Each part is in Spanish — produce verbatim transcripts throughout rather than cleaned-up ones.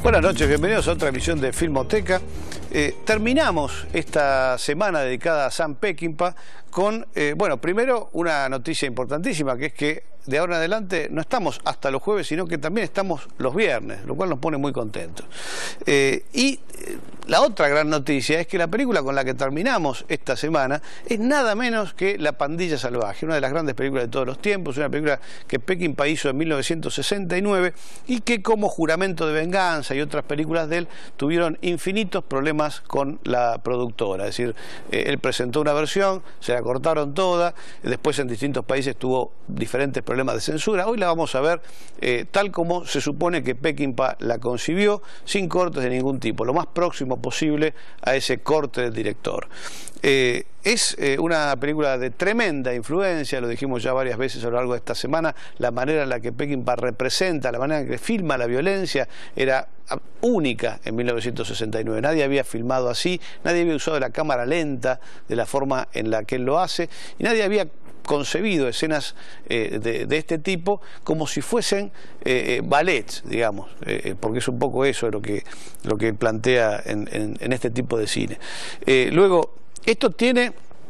Buenas noches, bienvenidos a otra emisión de Filmoteca. Eh, terminamos esta semana dedicada a Sam Peckinpah con, eh, bueno, primero una noticia importantísima, que es que de ahora en adelante no estamos hasta los jueves, sino que también estamos los viernes, lo cual nos pone muy contentos. Eh, y eh, la otra gran noticia es que la película con la que terminamos esta semana es nada menos que La Pandilla Salvaje, una de las grandes películas de todos los tiempos, una película que Peckinpah hizo en mil novecientos sesenta y nueve y que, como Juramento de Venganza y otras películas de él, tuvieron infinitos problemas con la productora. Es decir, eh, él presentó una versión, se la cortaron toda, después en distintos países tuvo diferentes problemas de censura. Hoy la vamos a ver eh, tal como se supone que Peckinpah la concibió, sin cortes de ningún tipo, lo más próximo posible a ese corte del director. Eh, es eh, una película de tremenda influencia, lo dijimos ya varias veces a lo largo de esta semana. La manera en la que Peckinpah representa, la manera en que filma la violencia era única en mil novecientos sesenta y nueve. Nadie había filmado así, nadie había usado la cámara lenta de la forma en la que él lo hace, y nadie había concebido escenas eh, de, de este tipo como si fuesen eh, ballets, digamos, eh, porque es un poco eso lo que, lo que plantea en, en, en este tipo de cine. Eh, luego, esto tiene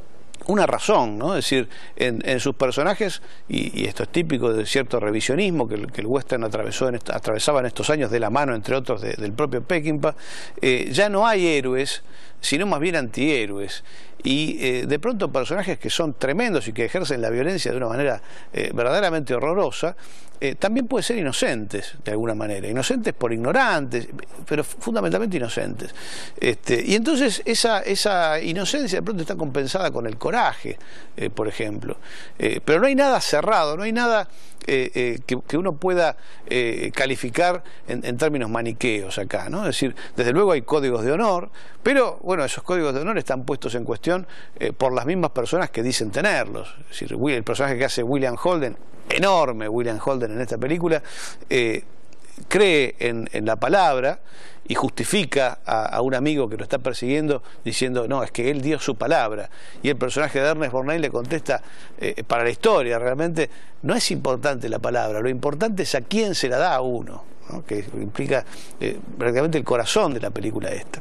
una razón, ¿no? Es decir, en, en sus personajes, y, y esto es típico de cierto revisionismo que el, que el western atravesó en esta, atravesaba en estos años, de la mano, entre otros, de, del propio Peckinpah, eh, ya no hay héroes, sino más bien antihéroes. Y eh, de pronto personajes que son tremendos y que ejercen la violencia de una manera eh, verdaderamente horrorosa, eh, también pueden ser inocentes de alguna manera, inocentes por ignorantes, pero fundamentalmente inocentes. Este, y entonces esa, esa inocencia de pronto está compensada con el coraje, eh, por ejemplo. Eh, pero no hay nada cerrado, no hay nada eh, eh, que, que uno pueda eh, calificar en, en términos maniqueos acá, ¿no? Es decir, desde luego hay códigos de honor, pero bueno, esos códigos de honor están puestos en cuestión eh, por las mismas personas que dicen tenerlos. Es decir, el personaje que hace William Holden, enorme William Holden en esta película, eh, cree en, en la palabra y justifica a, a un amigo que lo está persiguiendo diciendo, no, es que él dio su palabra. Y el personaje de Ernest Borgnine le contesta, eh, para la historia realmente no es importante la palabra, lo importante es a quién se la da a uno, ¿no? Que implica eh, prácticamente el corazón de la película esta.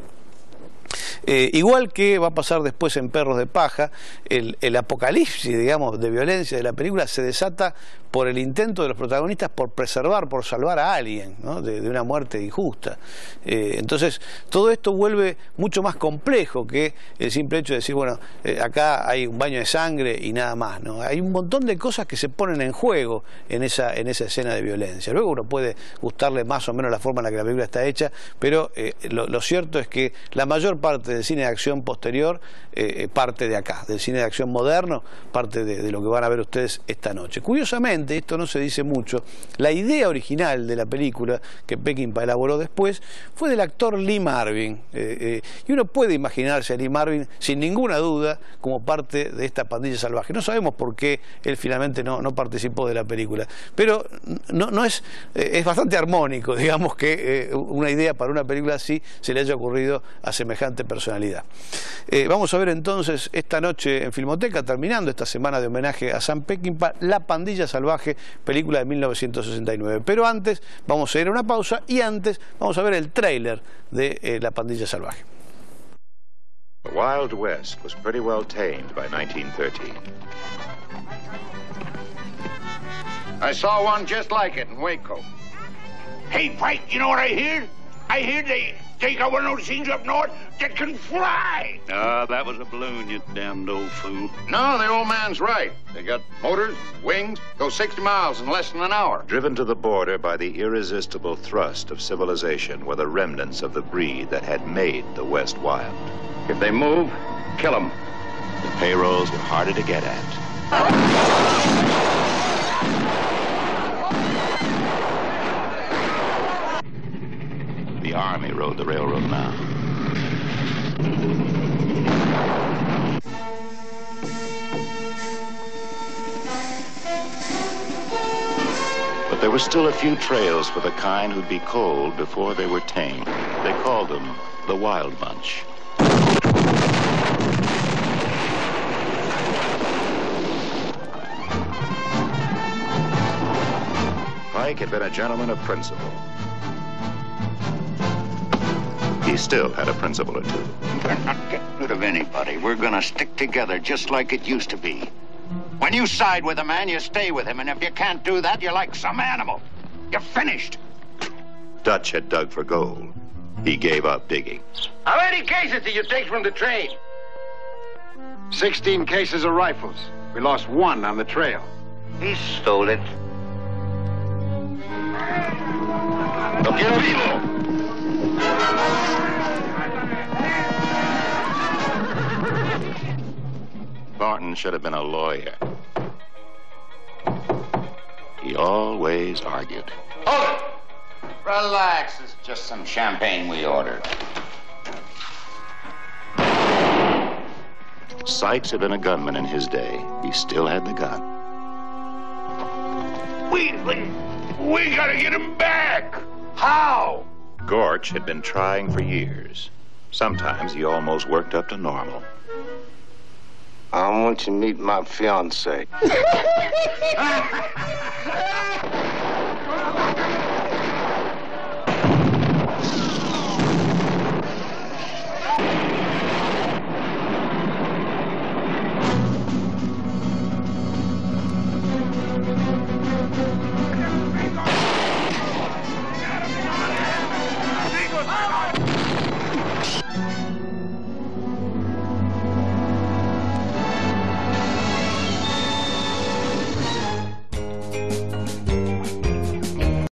Eh, igual que va a pasar después en Perros de Paja, el, el apocalipsis, digamos, de violencia de la película se desata por el intento de los protagonistas por preservar, por salvar a alguien, ¿no? de, de una muerte injusta. Eh, entonces, todo esto vuelve mucho más complejo que el simple hecho de decir, bueno, eh, acá hay un baño de sangre y nada más, ¿no? Hay un montón de cosas que se ponen en juego en esa, en esa escena de violencia. Luego uno puede gustarle más o menos la forma en la que la película está hecha, pero eh, lo, lo cierto es que la mayor parte del cine de acción posterior eh, parte de acá, del cine de acción moderno, parte de, de lo que van a ver ustedes esta noche. Curiosamente, esto no se dice mucho, la idea original de la película que Peckinpah elaboró después fue del actor Lee Marvin, eh, eh, y uno puede imaginarse a Lee Marvin sin ninguna duda como parte de esta Pandilla Salvaje. No sabemos por qué él finalmente no, no participó de la película, pero no, no es, eh, es bastante armónico, digamos, que eh, una idea para una película así se le haya ocurrido a semejante personalidad. Eh, vamos a ver entonces esta noche en Filmoteca, terminando esta semana de homenaje a Sam Peckinpah, La Pandilla Salvaje, película de mil novecientos sesenta y nueve. Pero antes vamos a ir a una pausa y antes vamos a ver el tráiler de eh, La Pandilla Salvaje. The Wild West was pretty well tamed by nineteen thirty. I saw one just like it in Waco. Hey, Pike, you know what I hear? I hear they take out one of those things up north that can fly. Ah, uh, that was a balloon, you damned old fool. No, the old man's right. They got motors, wings, go sixty miles in less than an hour. Driven to the border by the irresistible thrust of civilization were the remnants of the breed that had made the West wild. If they move, kill them. The payrolls were harder to get at. The Army rode the railroad now. But there were still a few trails for the kind who'd be cold before they were tame. They called them the Wild Bunch. Pike had been a gentleman of principle. he still had a principle or two. We're not getting rid of anybody. We're gonna stick together just like it used to be. When you side with a man, you stay with him, and if you can't do that, you're like some animal. You're finished. Dutch had dug for gold. He gave up digging. How many cases did you take from the train? Sixteen cases of rifles. We lost one on the trail. He stole it. Lo quiero vivo. Thornton should have been a lawyer. He always argued. Hold it. Relax. It's just some champagne we ordered. Sykes had been a gunman in his day. He still had the gun. We, we, we gotta get him back. How? Gorch had been trying for years. Sometimes he almost worked up to normal. I want you to meet my fiancée.